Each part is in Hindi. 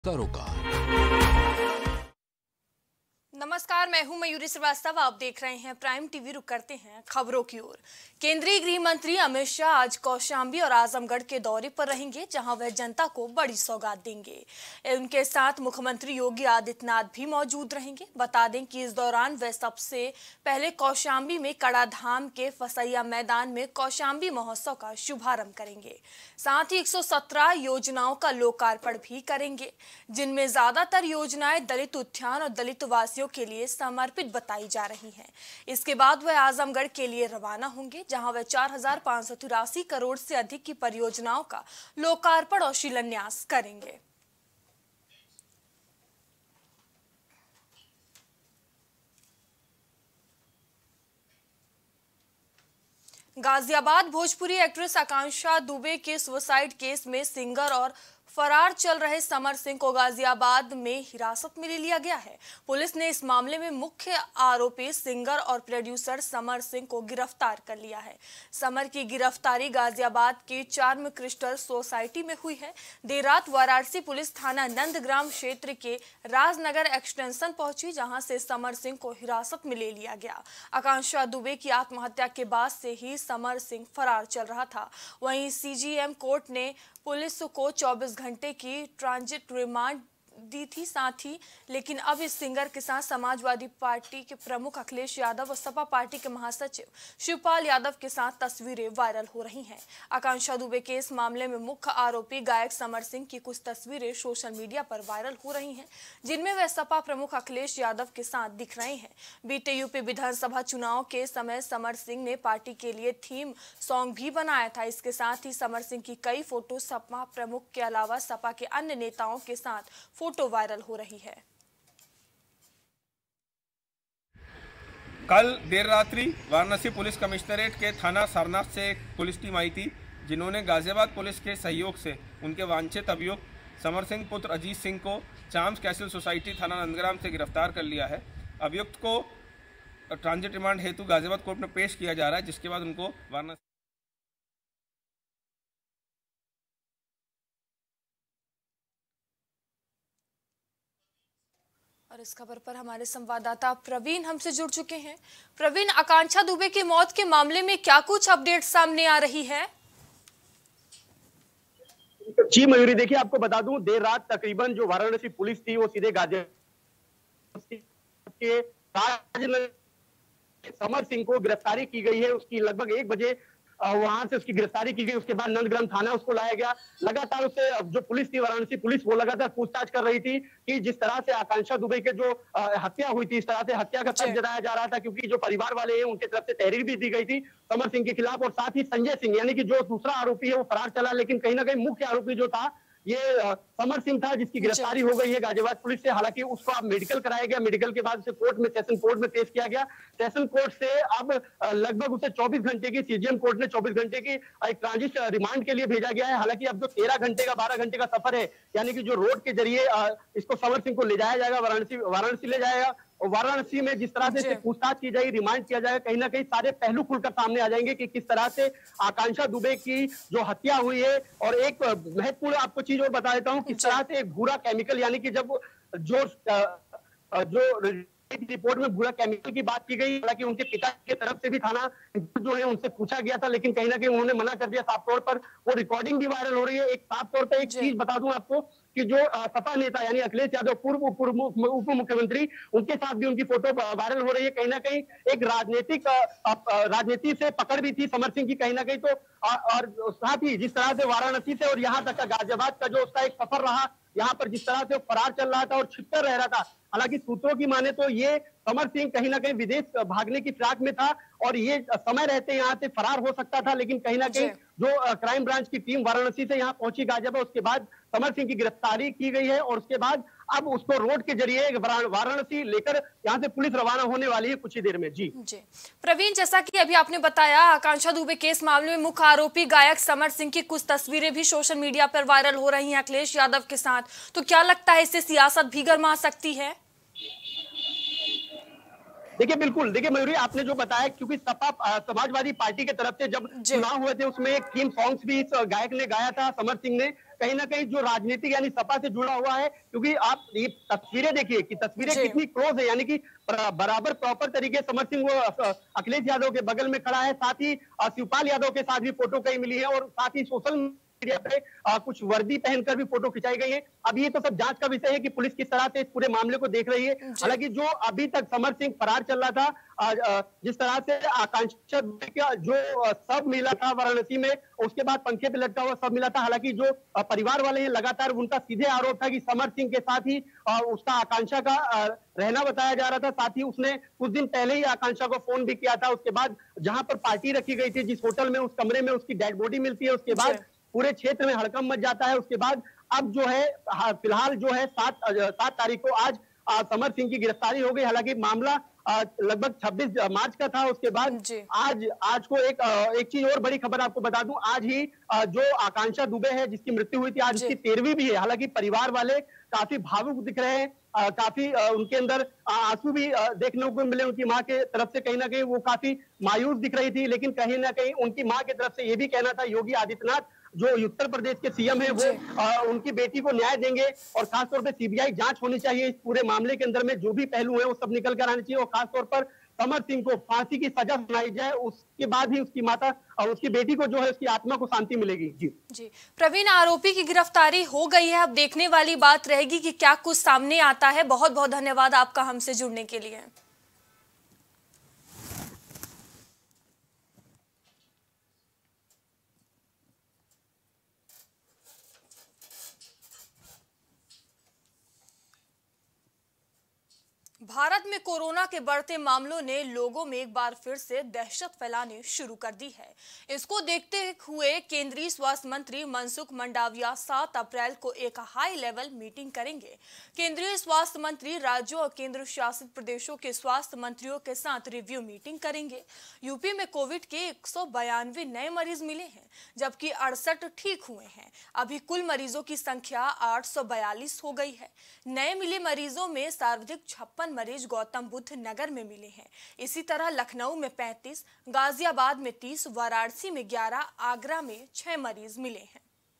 सरोकार। नमस्कार, मैं हूं मयूरी श्रीवास्तव। आप देख रहे हैं प्राइम टीवी। रुक करते हैं खबरों की ओर। केंद्रीय गृह मंत्री अमित शाह आज कौशांबी और आजमगढ़ के दौरे पर रहेंगे, जहां वह जनता को बड़ी सौगात देंगे। उनके साथ मुख्यमंत्री योगी आदित्यनाथ भी मौजूद रहेंगे। बता दें कि इस दौरान वे सबसे पहले कौशांबी में कड़ाधाम के फसैया मैदान में कौशांबी महोत्सव का शुभारंभ करेंगे। साथ ही 117 योजनाओं का लोकार्पण भी करेंगे, जिनमें ज्यादातर योजनाएं दलित उत्थान और दलित वासियों के लिए समर्पित बताई जा रही हैं। इसके बाद वह आजमगढ़ के लिए रवाना होंगे, जहां वह 4,583 करोड़ से अधिक की परियोजनाओं का लोकार्पण और शिलान्यास करेंगे। गाजियाबाद भोजपुरी एक्ट्रेस आकांक्षा दुबे के सुसाइड केस में सिंगर और फरार चल रहे समर सिंह को गाजियाबाद में हिरासत में ले लिया गया है। पुलिस ने इस मामले में मुख्य आरोपी सिंगर और प्रोड्यूसर समर सिंह को गिरफ्तार कर लिया है। समर की गिरफ्तारी गाजियाबाद की चार्म क्रिस्टल सोसाइटी में हुई है। देर रात वाराणसी पुलिस थाना नंदग्राम क्षेत्र के राजनगर एक्सटेंशन पहुंची, जहां से समर सिंह को हिरासत में ले लिया गया। आकांक्षा दुबे की आत्महत्या के बाद से ही समर सिंह फरार चल रहा था। वहीं सीजीएम कोर्ट ने पुलिस को 24 घंटे की ट्रांजिट रिमांड दी थी। साथ ही लेकिन अब इस सिंगर के साथ समाजवादी पार्टी के प्रमुख अखिलेश यादव और सपा पार्टी के महासचिव शिवपाल यादव के साथ तस्वीरें वायरल हो रही हैं। आकांक्षा दुबे के इस मामले में मुख्य आरोपी गायक समर सिंह की कुछ तस्वीरें सोशल मीडिया पर वायरल हो रही हैं, जिनमें वह सपा प्रमुख अखिलेश यादव के साथ दिख रहे हैं। बीते यूपी विधानसभा चुनाव के समय समर सिंह ने पार्टी के लिए थीम सॉन्ग भी बनाया था। इसके साथ ही समर सिंह की कई फोटो सपा प्रमुख के अलावा सपा के अन्य नेताओं के साथ फोटो वायरल हो रही है। कल देर रात्रि वाराणसी पुलिस कमिश्नरेट के थाना सारनाथ से एक पुलिस टीम आई थी, जिन्होंने गाजियाबाद पुलिस के सहयोग से उनके वांछित अभियुक्त समर सिंह पुत्र अजीत सिंह को चार्म्स कैसल सोसाइटी थाना नंदग्राम से गिरफ्तार कर लिया है। अभियुक्त को ट्रांजिट रिमांड हेतु गाजियाबाद कोर्ट में पेश किया जा रहा है, जिसके बाद उनको वाराणसी और इस खबर पर हमारे संवाददाता प्रवीण हमसे जुड़ चुके हैं। प्रवीण, आकांक्षा दुबे की मौत के मामले में क्या कुछ अपडेट सामने आ रही है? जी मयूरी, देखिए आपको बता दूं, देर रात तकरीबन जो वाराणसी पुलिस थी वो सीधे गाजियाबाद के समर सिंह को गिरफ्तारी की गई है। उसकी लगभग 1 बजे वहां से उसकी गिरफ्तारी की गई। उसके बाद नंदग्राम थाना उसको लाया गया। लगातार उससे जो पुलिस थी, वाराणसी पुलिस, वो लगातार पूछताछ कर रही थी कि जिस तरह से आकांक्षा दुबे के जो हत्या हुई थी, इस तरह से हत्या का शक जताया जा रहा था, क्योंकि जो परिवार वाले हैं उनकी तरफ से तहरीर भी दी गई थी समर सिंह के खिलाफ। और साथ ही संजय सिंह यानी कि जो दूसरा आरोपी है वो फरार चला, लेकिन कहीं ना कहीं मुख्य आरोपी जो था ये समर सिंह था, जिसकी गिरफ्तारी हो गई है गाजियाबाद पुलिस से। हालांकि उसको अब मेडिकल कराया गया। मेडिकल के बाद उसे कोर्ट में, सेशन कोर्ट में पेश किया गया। सेशन कोर्ट से अब लगभग उसे 24 घंटे की, सीजीएम कोर्ट ने 24 घंटे की एक ट्रांजिट रिमांड के लिए भेजा गया है। हालांकि अब जो 13 घंटे का, 12 घंटे का सफर है, यानी कि जो रोड के जरिए इसको समर सिंह को ले जाया जाएगा, वाराणसी ले जाएगा। और वाराणसी में जिस तरह से पूछताछ की जाएगी, रिमांड किया जाएगा, कहीं ना कहीं सारे पहलू खुलकर सामने आ जाएंगे कि किस तरह से आकांक्षा दुबे की जो हत्या हुई है। और एक महत्वपूर्ण आपको चीज और बता देता हूं, किस तरह से एक भूरा केमिकल, यानी कि जब जो रिपोर्ट में भूरा केमिकल की बात की गई, हालांकि उनके पिता की तरफ से भी थाना जो है उनसे पूछा गया था, लेकिन कहीं ना कहीं उन्होंने मना कर दिया साफ तौर पर। वो रिकॉर्डिंग भी वायरल हो रही है। एक साफ तौर पर एक चीज बता दूं आपको कि जो सपा नेता यानी अखिलेश यादव, पूर्व उप मुख्यमंत्री, उनके साथ भी उनकी फोटो वायरल हो रही है। कहीं ना कहीं एक राजनीति से पकड़ भी थी समर सिंह की, कहीं ना कहीं। तो और साथ ही जिस तरह से वाराणसी से और यहाँ तक का गाजियाबाद का जो उसका एक सफर रहा, यहाँ पर जिस तरह से फरार चल रहा था और छिपकर रह रहा था। हालांकि सूत्रों की माने तो ये समर सिंह कहीं ना कहीं विदेश भागने की फिराक में था और ये समय रहते यहाँ से फरार हो सकता था, लेकिन कहीं ना कहीं जो क्राइम ब्रांच की टीम वाराणसी से यहाँ पहुंची गाजियाबाद, उसके बाद समर सिंह की गिरफ्तारी की गई है। और उसके बाद अब उसको रोड के जरिए वाराणसी लेकर यहाँ से पुलिस रवाना होने वाली है कुछ ही देर में। जी प्रवीण, जैसा कि अभी आपने बताया, आकांक्षा दुबे केस मामले में मुख्य आरोपी गायक समर सिंह की कुछ तस्वीरें भी सोशल मीडिया पर वायरल हो रही हैं अखिलेश यादव के साथ। तो क्या लगता है इससे सियासत भी गरमा सकती है? देखिए बिल्कुल, देखिए मयूरी, आपने जो बताया, क्योंकि सपा समाजवादी पार्टी की तरफ से जब चुनाव हुए थे उसमें एक थीम सॉन्ग्स भी इस गायक ने गाया था, समर सिंह ने। कहीं ना कहीं जो राजनीतिक यानी सपा से जुड़ा हुआ है, क्योंकि आप ये तस्वीरें देखिए कि तस्वीरें कितनी क्लोज है, यानी कि बराबर प्रॉपर तरीके समर सिंह वो अखिलेश यादव के बगल में खड़ा है, साथ ही शिवपाल यादव के साथ भी फोटो कहीं मिली है और साथ ही सोशल मीडिया पे कुछ वर्दी पहनकर भी फोटो खिंचाई गई है। अब ये तो सब जांच का विषय है कि पुलिस किस तरह से इस पूरे मामले को देख रही है। हालांकि जो अभी तक समर सिंह फरार चल रहा था, जिस तरह से आकांक्षा का जो शव मिला था वाराणसी में, उसके बाद पंखे पे लटका हुआ शव मिला था। हालांकि जो परिवार वाले हैं लगातार उनका सीधे आरोप था कि समर सिंह के साथ ही उसका आकांक्षा का रहना बताया जा रहा था। साथ ही उसने कुछ दिन पहले ही आकांक्षा को फोन भी किया था। उसके बाद जहां पर पार्टी रखी गई थी, जिस होटल में उस कमरे में उसकी डेड बॉडी मिलती है, उसके बाद पूरे क्षेत्र में हड़कंप मच जाता है। उसके बाद अब जो है फिलहाल जो है 7 तारीख को आज समर सिंह की गिरफ्तारी हो गई। हालांकि मामला लगभग 26 मार्च का था। उसके बाद आज को एक चीज और बड़ी खबर आपको बता दूं, आज ही जो आकांक्षा दुबे है जिसकी मृत्यु हुई थी, आज उसकी 13वीं भी है। हालांकि परिवार वाले काफी भावुक दिख रहे हैं, काफी उनके अंदर आंसू भी देखने को मिले। उनकी मां के तरफ से कहीं ना कहीं वो काफी मायूस दिख रही थी, लेकिन कहीं ना कहीं उनकी मां की तरफ से ये भी कहना था योगी आदित्यनाथ जो उत्तर प्रदेश के सीएम है वो उनकी बेटी को न्याय देंगे और खासतौर पे सीबीआई जांच होनी चाहिए इस पूरे मामले के अंदर में, जो भी पहलू है वो सब निकल कर आने चाहिए और खासतौर पर समर सिंह को फांसी की सजा सुनाई जाए। उसके बाद ही उसकी माता और उसकी बेटी को जो है उसकी आत्मा को शांति मिलेगी। जी प्रवीण, आरोपी की गिरफ्तारी हो गई है, अब देखने वाली बात रहेगी कि क्या कुछ सामने आता है। बहुत बहुत धन्यवाद आपका हमसे जुड़ने के लिए। भारत में कोरोना के बढ़ते मामलों ने लोगों में एक बार फिर से दहशत फैलाने शुरू कर दी है। इसको देखते हुए केंद्रीय स्वास्थ्य मंत्री मनसुख मंडाविया 7 अप्रैल को एक हाई लेवल मीटिंग करेंगे। केंद्रीय स्वास्थ्य मंत्री राज्यों और केंद्र शासित प्रदेशों के स्वास्थ्य मंत्रियों के साथ रिव्यू मीटिंग करेंगे। यूपी में कोविड के 192 नए मरीज मिले हैं, जबकि 68 ठीक हुए हैं। अभी कुल मरीजों की संख्या 842 हो गई है। नए मिले मरीजों में सर्वाधिक 56 मरीज गौतम बुद्ध नगर में मिले हैं। इसी तरह लखनऊ में 35, गाजियाबाद में 30, वाराणसी में 11, आगरा में 6 मरीज मिले हैं।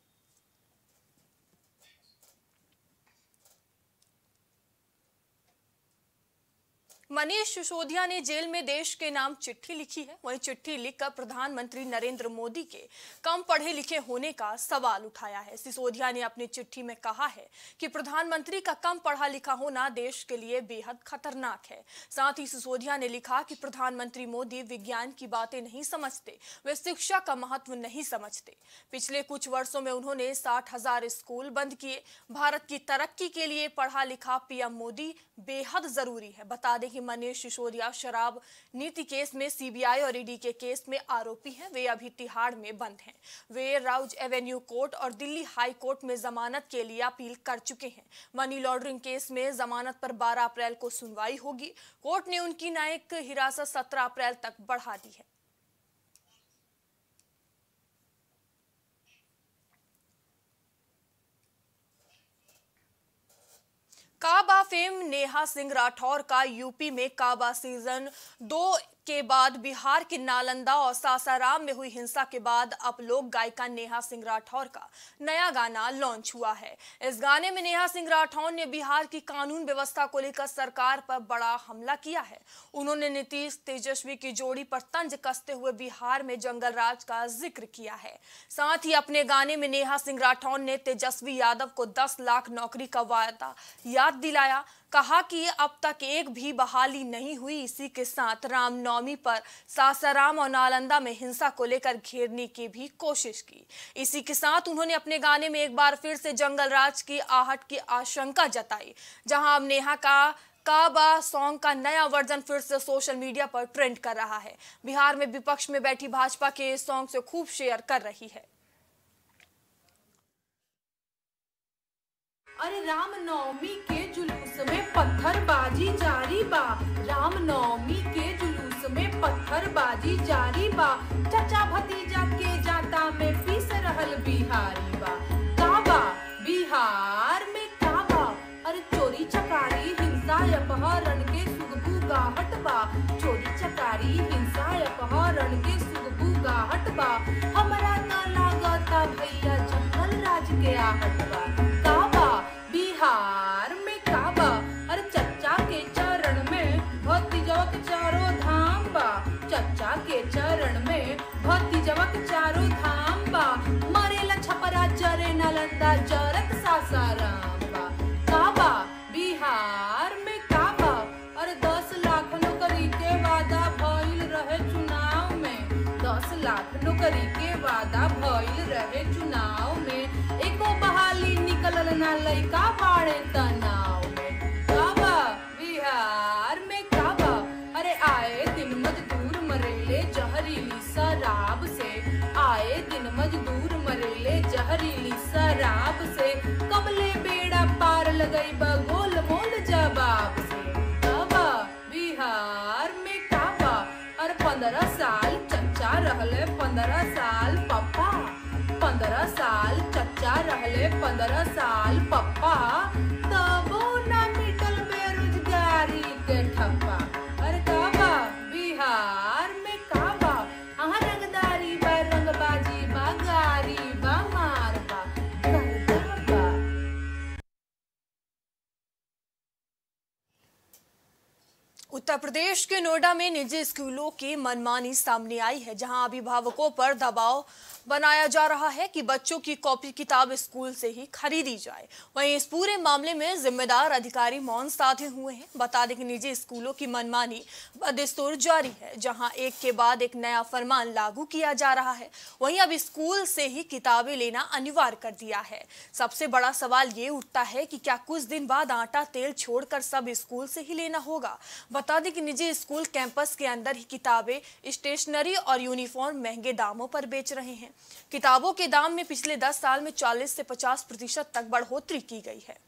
मनीष सिसोदिया ने जेल में देश के नाम चिट्ठी लिखी है। वहीं चिट्ठी लिखकर प्रधानमंत्री नरेंद्र मोदी के कम पढ़े लिखे होने का सवाल उठाया है। सिसोदिया ने अपनी चिट्ठी में कहा है कि प्रधानमंत्री का कम पढ़ा लिखा होना देश के लिए बेहद खतरनाक है। साथ ही सिसोदिया ने लिखा कि प्रधानमंत्री मोदी विज्ञान की बातें नहीं समझते, वे शिक्षा का महत्व नहीं समझते। पिछले कुछ वर्षों में उन्होंने 60,000 स्कूल बंद किए। भारत की तरक्की के लिए पढ़ा लिखा पीएम मोदी बेहद जरूरी है। बता दें कि मनीष सिसोदिया शराब नीति केस में सीबीआई और ईडी के केस में आरोपी हैं। वे अभी तिहाड़ में बंद हैं। वे राउज एवेन्यू कोर्ट और दिल्ली हाई कोर्ट में जमानत के लिए अपील कर चुके हैं। मनी लॉन्ड्रिंग केस में जमानत पर 12 अप्रैल को सुनवाई होगी। कोर्ट ने उनकी न्यायिक हिरासत 17 अप्रैल तक बढ़ा दी है। काबा फेम नेहा सिंह राठौर का यूपी में काबा सीजन 2 के बाद बिहार के नालंदा और सासाराम में हुई हिंसा के बाद अब लोक गायिका नेहा सिंह राठौर का नया गाना लॉन्च हुआ है। इस गाने में नेहा सिंह राठौर ने बिहार की कानून व्यवस्था को लेकर सरकार पर बड़ा हमला किया है। उन्होंने नीतीश तेजस्वी की जोड़ी पर तंज कसते हुए बिहार में जंगल राज का जिक्र किया है। साथ ही अपने गाने में नेहा सिंह राठौर ने तेजस्वी यादव को 10 लाख नौकरी का वादा याद दिलाया। कहा कि अब तक एक भी बहाली नहीं हुई। इसी के साथ रामनवमी पर सासाराम और नालंदा में हिंसा को लेकर घेरने की भी कोशिश की। इसी के साथ उन्होंने अपने गाने में एक बार फिर से जंगल राज की आहट की आशंका जताई। जहां अब नेहा का काबा सॉन्ग का नया वर्जन फिर से सोशल मीडिया पर ट्रेंड कर रहा है। बिहार में विपक्ष में बैठी भाजपा के इस सॉन्ग से खूब शेयर कर रही है। अरे रामनवमी के जुलूस में पत्थरबाजी जारी बा। रामनवमी के जुलूस में पत्थरबाजी जारी बा। चाचा भतीजा के जाता में पीस रहल बिहारी बा। काबा बिहार में काबा। अरे चोरी चकारी हिंसा अपहरण के सुगबू गाहट बा। चोरी चकारी हिंसा अपहरण के सुगबू गाहट बा। हमरा न लागता भैया जंगल राज के के आहट बा। काबा बिहार में काबा, अरे चच्चा के चरण में भतीजवा के चारों धाम बा। चच्चा के चरण में भतीजवा के चारों धाम बा। मरेला छपरा जरे नालंदा जरत सासाराम बा। काबा बिहार में काबा, अरे 10 लाख नौकरी के वादा भइल रहे चुनाव में। 10 लाख नौकरी के वादा भइल रहे चुनाव में। एको बहाली निकलल ना लइका बाड़े तनाव में। काबा बिहार में काबा, अरे आए दिन मजदूर मरेले जहरीली शराब से। आए दिन मजदूर मरेले जहरीली शराब से। कबले बेड़ा पार लगई बगोल मोल जवाब से। काबा बिहार में काबा, अरे 15 साल चच्चा रहले 15 साल पप्पा। 15 साल चच्चा रहले 15 साल पप्पा। तबो ना मिटल बेरोजगारी के ठप्पा। अरे काबा बिहार में काबा, अहाँ रंगदारी बा रंगबाजी बा गारी बा मार बा गर्दा बा। उत्तर प्रदेश के नोएडा में निजी स्कूलों की मनमानी सामने आई है, जहां अभिभावकों पर दबाव बनाया जा रहा है कि बच्चों की कॉपी किताब स्कूल से ही खरीदी जाए। वहीं इस पूरे मामले में जिम्मेदार अधिकारी मौन साधे हुए हैं। बता दें कि निजी स्कूलों की मनमानी बदस्तूर जारी है, जहां एक के बाद एक नया फरमान लागू किया जा रहा है। वहीं अब स्कूल से ही किताबें लेना अनिवार्य कर दिया है। सबसे बड़ा सवाल ये उठता है कि क्या कुछ दिन बाद आटा तेल छोड़कर सब स्कूल से ही लेना होगा। बता दें कि निजी स्कूल कैंपस के अंदर ही किताबें, स्टेशनरी और यूनिफॉर्म महंगे दामों पर बेच रहे हैं। किताबों के दाम में पिछले 10 साल में 40 से 50% तक बढ़ोतरी की गई है।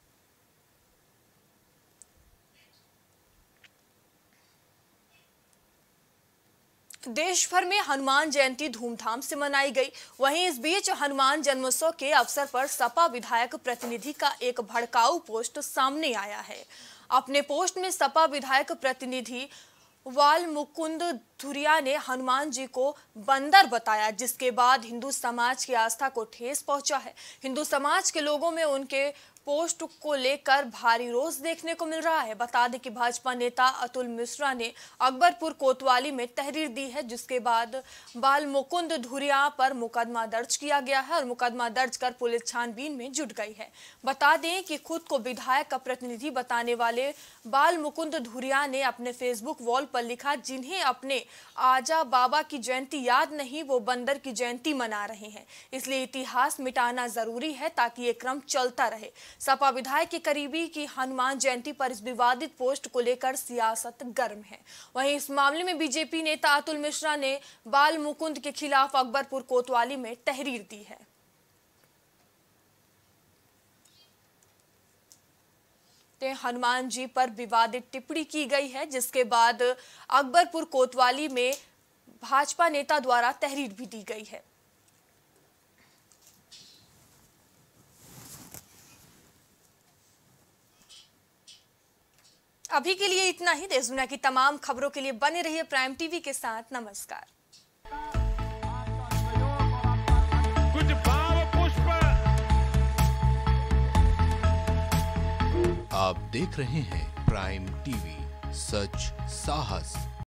देश भर में हनुमान जयंती धूमधाम से मनाई गई। वहीं इस बीच हनुमान जन्मोत्सव के अवसर पर सपा विधायक प्रतिनिधि का एक भड़काऊ पोस्ट सामने आया है। अपने पोस्ट में सपा विधायक प्रतिनिधि वाल मुकुंद धुरिया ने हनुमान जी को बंदर बताया, जिसके बाद हिंदू समाज की आस्था को ठेस पहुंचा है। हिंदू समाज के लोगों में उनके पोस्ट को लेकर भारी रोष देखने को मिल रहा है। बता दें कि भाजपा नेता अतुल मिश्रा ने अकबरपुर कोतवाली में तहरीर दी है, जिसके बाद बाल मुकुंद धुरिया पर मुकदमा दर्ज किया गया है और मुकदमा दर्ज कर पुलिस छानबीन में जुट गई है। बता दें कि खुद को विधायक का प्रतिनिधि बताने वाले बाल मुकुंद धुरिया ने अपने फेसबुक वॉल पर लिखा, जिन्हें अपने आजा बाबा की जयंती याद नहीं, वो बंदर की जयंती मना रहे हैं। इसलिए इतिहास मिटाना जरूरी है ताकि ये क्रम चलता रहे। सपा विधायक के करीबी की हनुमान जयंती पर इस विवादित पोस्ट को लेकर सियासत गर्म है। वहीं इस मामले में बीजेपी नेता अतुल मिश्रा ने बाल मुकुंद के खिलाफ अकबरपुर कोतवाली में तहरीर दी है। हनुमान जी पर विवादित टिप्पणी की गई है, जिसके बाद अकबरपुर कोतवाली में भाजपा नेता द्वारा तहरीर भी दी गई है। अभी के लिए इतना ही। देश दुनिया की तमाम खबरों के लिए बने रहिए प्राइम टीवी के साथ। नमस्कार। कुछ भाव पुष्प। आप देख रहे हैं प्राइम टीवी, सच साहस